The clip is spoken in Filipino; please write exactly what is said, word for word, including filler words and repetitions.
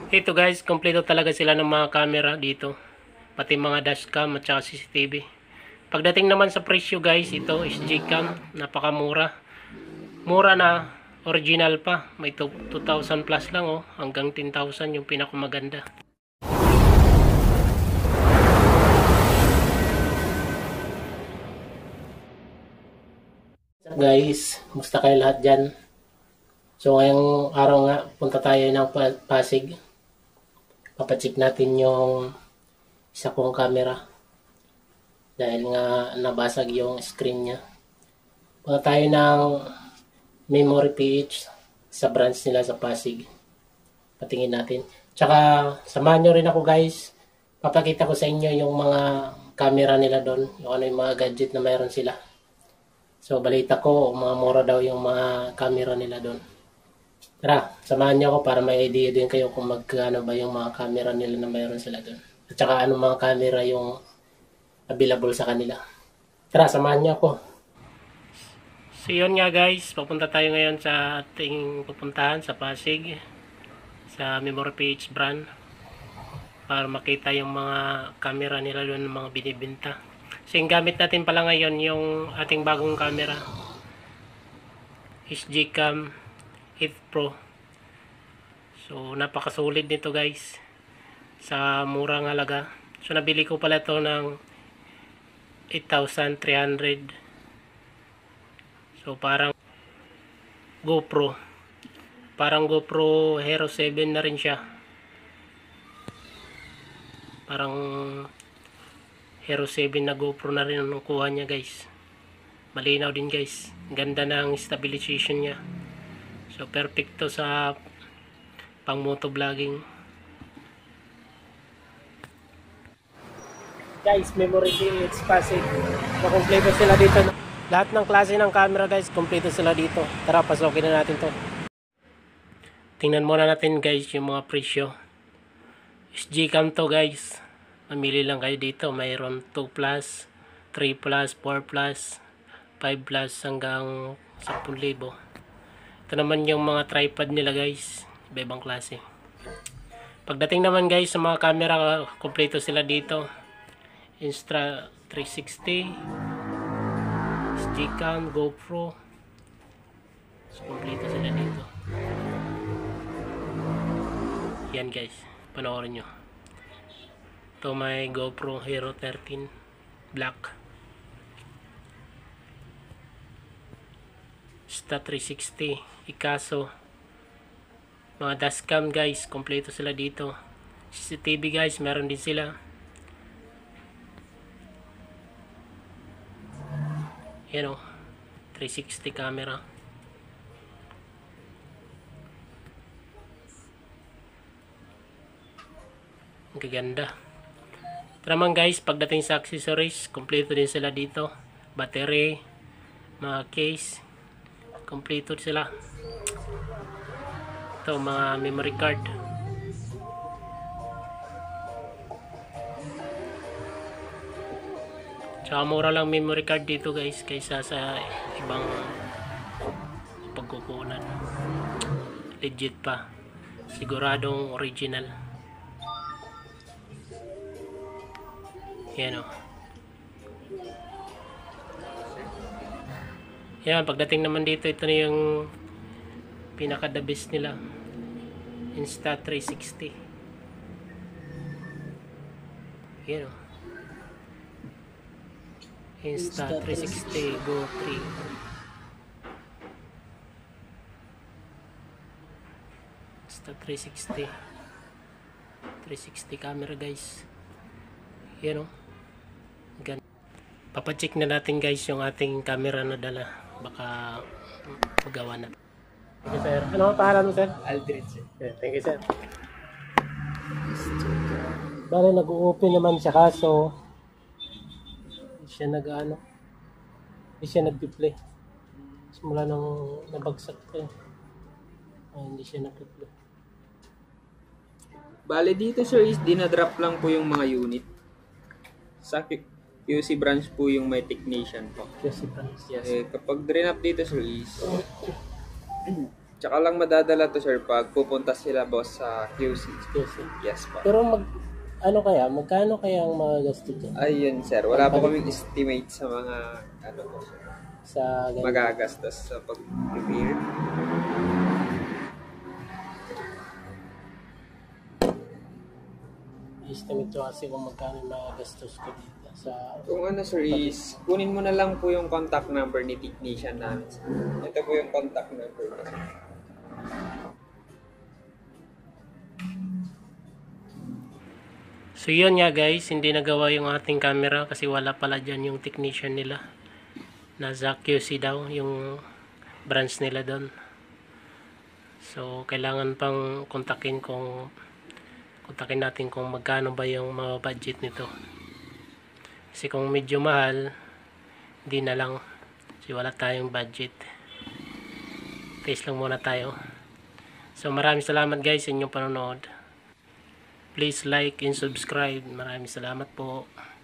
Ito guys, kompleto talaga sila ng mga camera dito. Pati mga dashcam at saka C C T V. Pagdating naman sa presyo guys, ito S G cam, napakamura. Mura na, original pa. May two thousand plus lang oh, hanggang ten thousand yung pinakamaganda. Guys, musta kayo lahat dyan? So ngayong araw nga, punta tayo ng Pasig. Papacheck natin yung isa kong camera. Dahil nga nabasag yung screen niya. Punta tayo ng Memory P H sa branch nila sa Pasig. Patingin natin. Tsaka samahan nyo rin ako guys. Papakita ko sa inyo yung mga camera nila doon. Yung ano yung mga gadget na mayroon sila. So balita ko, mga mura daw yung mga camera nila doon. Tara, samahan niyo ako para may idea din kayo kung magkano ba yung mga camera nila na mayroon sila doon. At saka anong mga camera yung available sa kanila. Tara, samahan niyo ako. So yun nga guys, papunta tayo ngayon sa ating pupuntahan sa Pasig. Sa Memory P H brand. Para makita yung mga camera nila doon, mga binibenta. So yung gamit natin pala ngayon yung ating bagong camera. S G cam eight Pro. So napakasulit nito guys. Sa murang halaga. So nabili ko pala ito ng eight thousand three hundred. So parang GoPro. Parang GoPro Hero seven na rin siya. Parang Hero seven na GoPro na rin ang kuha niya guys. Malinaw din guys. Ganda ng stabilization niya. So perfect to sa pang motovlogging. Guys, Memory P H Pasig. Makompleto sila dito. Lahat ng klase ng camera guys, kompleto sila dito. Tara, pasokin na natin to. Tingnan muna natin guys yung mga presyo. S G cam to guys. Mamili lang kayo dito. Mayroon two plus, three plus, four plus, five plus hanggang ten thousand. Ito naman yung mga tripod nila guys. Iba-ibang klase. Pagdating naman guys sa mga camera, kompleto sila dito. Insta three sixty, S G cam, GoPro. So, kompleto sila dito. Yan guys. Panoorin nyo. Ito may GoPro Hero thirteen Black. Insta three sixty, Ikaso. Mga dashcam guys, kompleto sila dito. C C T V guys, meron din sila. Yan o, three sixty camera. Ang gaganda. Ito naman guys, pagdating sa accessories, kompleto din sila dito. Battery, mga case, kompleto sila. Ito, mga memory card. Tsaka mura lang memory card dito guys, kaysa sa ibang pagkukunan. Legit pa. Siguradong original. Yan o. Yan, pagdating naman dito, ito na yung pinaka the best nila. Insta three sixty. Yan o. Insta three sixty Go three. Insta three sixty. three sixty camera guys. Yan o. Gan. Papacheck na natin guys yung ating camera na dala. Baka magawa na. Thank you sir. Ano ang pangalan mo sir? Aldrich. Yeah, thank you sir. Bale nag-open naman siya kaso hindi siya nag-ano. Hindi siya nag-display. Simula nang nabagsak ko. Ay, hindi siya nag-display. Bale dito sir is dinadrop lang po yung mga unit. Sa Q C branch po yung may technician po. Q C branch, yes. Eh, kapag drain up dito sir is Tsaka lang madadala to sir pag pupunta sila boss sa Q C. Yes, sir. Yes po. Pero mag, ano kaya, magkano kaya ang mga gasto dyan? Ayun sir, wala po kaming estimate sa mga ano po sir, Sa ganyan? magagastos sa pag-prepare. Estimate ko kasi kung magkano yung mga gastos ko dito sa... Kung ano sir is, kunin mo na lang po yung contact number ni technician namin. Sir. Ito po yung contact number niya. Sir. So yun nga guys, hindi nagawa yung ating camera kasi wala pala dyan yung technician nila. Nasa Q C daw yung branch nila doon. So kailangan pang kontakin kung kontakin natin kung magkano ba yung mga budget nito. Kasi kung medyo mahal, hindi na lang. Kasi wala tayong budget. Taste lang muna tayo. So maraming salamat guys sa inyong panonood. Please like and subscribe. Maraming salamat po.